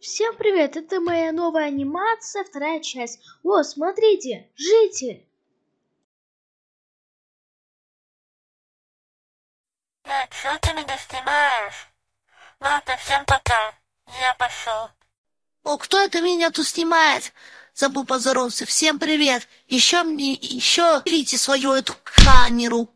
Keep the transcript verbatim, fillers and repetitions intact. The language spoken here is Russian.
Всем привет, это моя новая анимация, вторая часть. О, смотрите, житель. Нет, что ты меня снимаешь? Ладно, всем пока. Я пошел. О, кто это меня тут снимает? Забыл поздороваться. Всем привет. Еще мне, еще берите свою эту камеру.